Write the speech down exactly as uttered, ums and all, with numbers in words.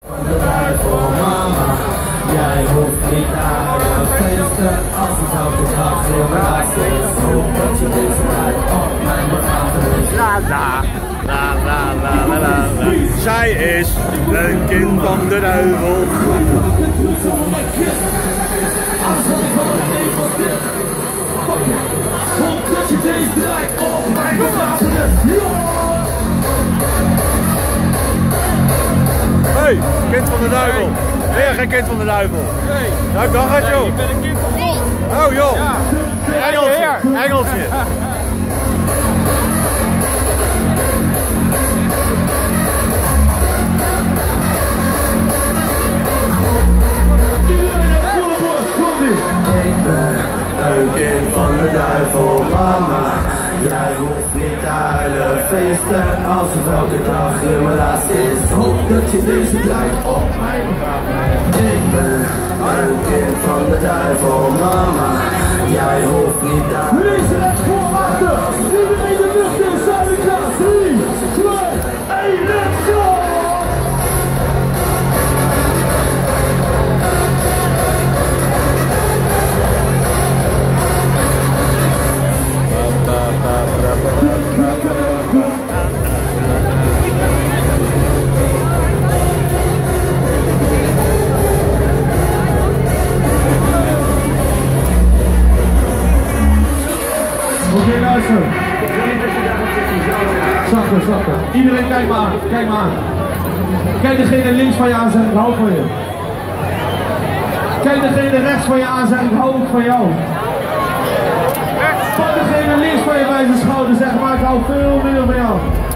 De duivel, mama, jij hoeft niet naar de feesten. Als het elke dag weer raakt is, hoop dat je deze tijd op mijn begrafenis. La la, la la la la la la. Zij is een kind van de duivel. Hoop dat je deze tijd op mijn begrafenis. Hey, kind van de duivel. Ben je geen kind van de duivel? Nee. Nou, ik dacht het joh. Ik ben een kind van God. Oh joh. Ja. Engeltje. Engeltje. Ik ben een kind van de duivel, mama. Jij hoeft niet te huilen, feesten als het elke dag weer mijn laatst is. Hoop dat je deze tijd op mij begrafenis. Ik ben een kind van de duivel, mama. Jij hoeft niet te huilen. Deze rechts voor achter, iedereen de lucht in Zuid-Afrika. drie, twee, één, let's go! Oké, luister. Zachter, zachter. Iedereen kijk maar aan, kijk maar aan. Kijk degene links van je aan, zeg ik hou van je. Kijk degene rechts van je aan, zeg ik hou ook van jou. Pak degene links van je bij zijn schouder, zeg maar ik hou veel meer van jou.